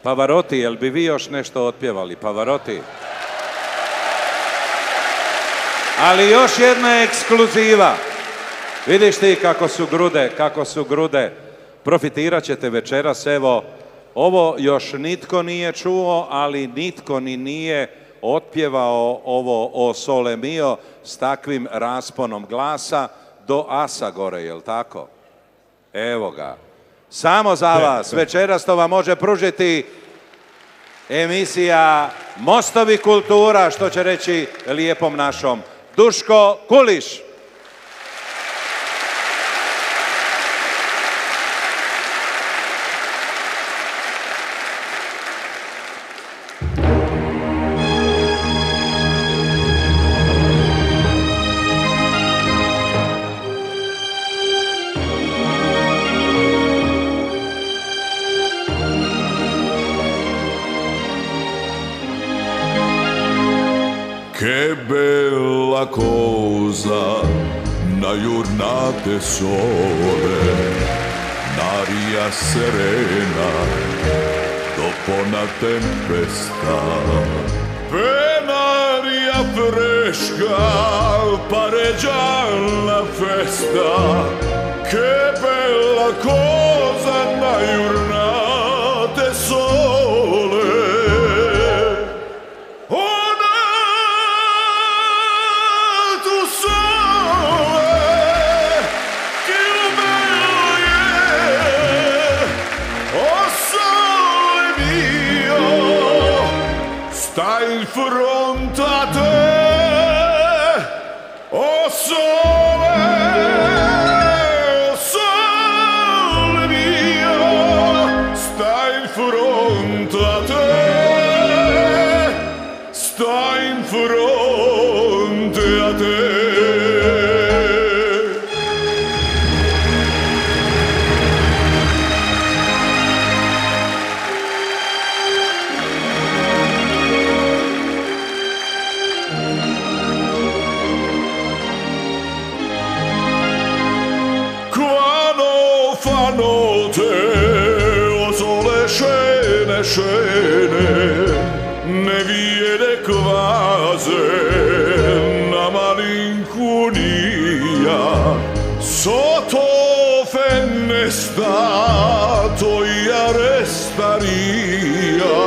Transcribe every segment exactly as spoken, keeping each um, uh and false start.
Pavarotti, jel bi vi još nešto otpjevali? Pavarotti. Ali još jedna ekskluziva. Vidiš ti kako su grude, kako su grude. Profitirat ćete večeras, evo, ovo još nitko nije čuo, ali nitko ni nije otpjevao ovo O Sole Mio s takvim rasponom glasa do asa gore, jel tako? Evo ga. Samo za vas, večeras to vam može pružiti emisija Mostovi kultura, što će reći lijepom našom Duško Kuliš. Che bella cosa una giornata sole, un'aria serena dopo una tempesta, per aria fresca pareggia la festa. Che bella cosa una giornata sole. Stai in fronte a te, oh sole, oh sole mio, stai in fronte a te, stai in fronte a te. Fa notte, o sole scene, scene, ne viene quasi una malinconia. Sotto finestra tua restaria.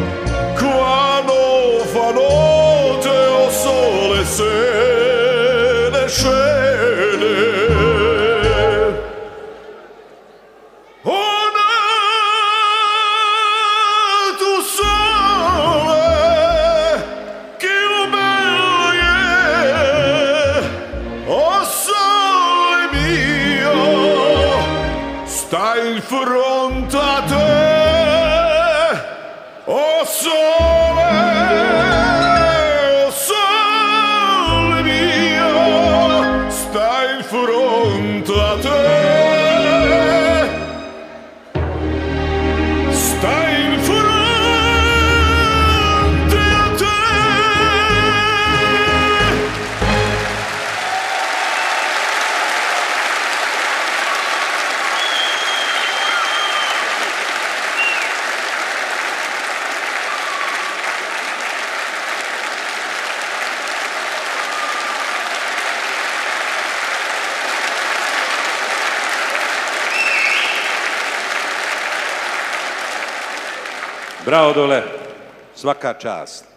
Quando fa notte, o sole scene, scene. Stai in fronte a te, oh sole, oh sole mio, stai in fronte a te, stai in fronte a te. Bravo Dule, svaka čast.